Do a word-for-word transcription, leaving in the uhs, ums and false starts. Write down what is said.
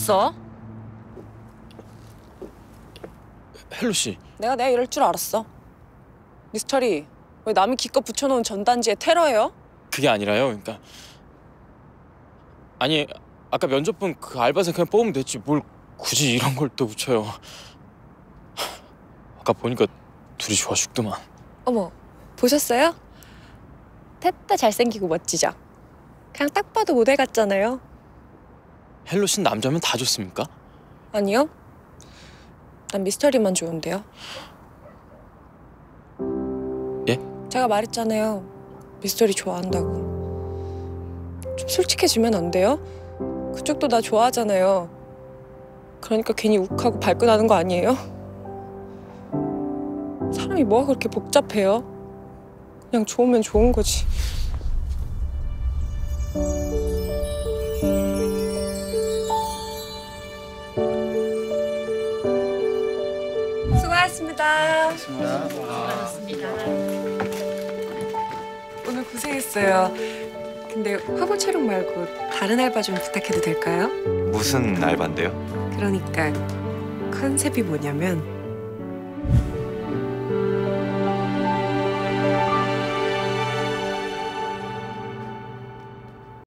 왔어? 헬로 씨. 내가 내가 이럴 줄 알았어. 미스터리, 왜 남이 기껏 붙여놓은 전단지에 테러예요? 그게 아니라요. 그러니까 아니 아까 면접 본 그 알바생 그냥 뽑으면 됐지 뭘 굳이 이런 걸 또 붙여요. 아까 보니까 둘이 좋아 죽더만. 어머, 보셨어요? 셋 다 잘생기고 멋지죠? 그냥 딱 봐도 모델 같잖아요. 헬로 씨는 남자면 다 좋습니까? 아니요. 난 미스터리만 좋은데요. 예? 제가 말했잖아요. 미스터리 좋아한다고. 좀 솔직해지면 안 돼요? 그쪽도 나 좋아하잖아요. 그러니까 괜히 욱하고 발끈하는 거 아니에요? 사람이 뭐가 그렇게 복잡해요? 그냥 좋으면 좋은 거지. 수고하셨습니다. 수고하셨습니다. 오늘 고생했어요. 근데 화보 촬영 말고 다른 알바 좀 부탁해도 될까요? 무슨 알바인데요? 그러니까 컨셉이 뭐냐면